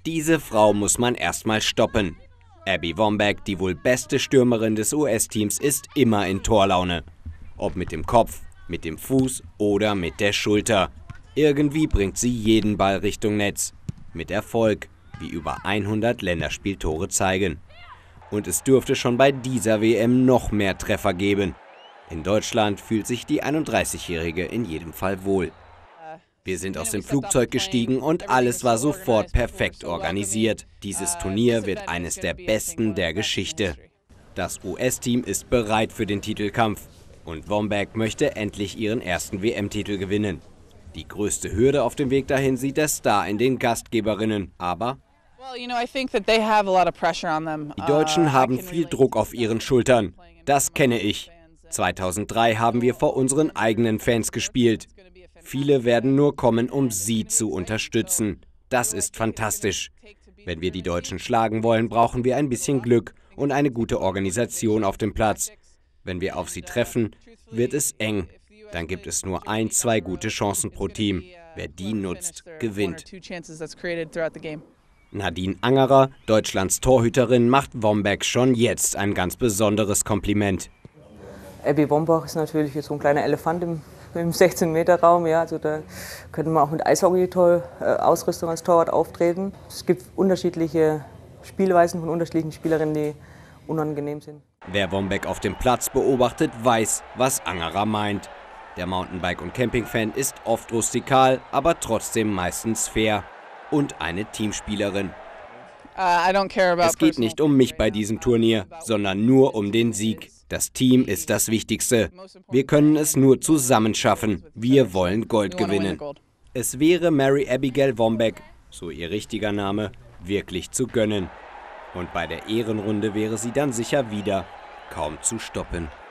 Diese Frau muss man erstmal stoppen. Abby Wambach, die wohl beste Stürmerin des US-Teams, ist immer in Torlaune. Ob mit dem Kopf, mit dem Fuß oder mit der Schulter. Irgendwie bringt sie jeden Ball Richtung Netz. Mit Erfolg, wie über 100 Länderspieltore zeigen. Und es dürfte schon bei dieser WM noch mehr Treffer geben. In Deutschland fühlt sich die 31-Jährige in jedem Fall wohl. Wir sind aus dem Flugzeug gestiegen und alles war sofort perfekt organisiert. Dieses Turnier wird eines der besten der Geschichte. Das US-Team ist bereit für den Titelkampf und Wambach möchte endlich ihren ersten WM-Titel gewinnen. Die größte Hürde auf dem Weg dahin sieht der Star in den Gastgeberinnen, aber die Deutschen haben viel Druck auf ihren Schultern. Das kenne ich. 2003 haben wir vor unseren eigenen Fans gespielt. Viele werden nur kommen, um sie zu unterstützen. Das ist fantastisch. Wenn wir die Deutschen schlagen wollen, brauchen wir ein bisschen Glück und eine gute Organisation auf dem Platz. Wenn wir auf sie treffen, wird es eng. Dann gibt es nur 1, 2 gute Chancen pro Team. Wer die nutzt, gewinnt. Nadine Angerer, Deutschlands Torhüterin, macht Wambach schon jetzt ein ganz besonderes Kompliment. Abby Wambach ist natürlich so ein kleiner Elefant im 16-Meter-Raum. Ja, also da könnte man auch mit Eishockey-Ausrüstung als Torwart auftreten. Es gibt unterschiedliche Spielweisen von unterschiedlichen Spielerinnen, die unangenehm sind. Wer Wambach auf dem Platz beobachtet, weiß, was Angerer meint. Der Mountainbike- und Camping-Fan ist oft rustikal, aber trotzdem meistens fair. Und eine Teamspielerin. Es geht nicht um mich bei diesem Turnier, sondern nur um den Sieg. Das Team ist das Wichtigste. Wir können es nur zusammen schaffen. Wir wollen Gold gewinnen. Es wäre Mary Abigail Wambach, so ihr richtiger Name, wirklich zu gönnen. Und bei der Ehrenrunde wäre sie dann sicher wieder kaum zu stoppen.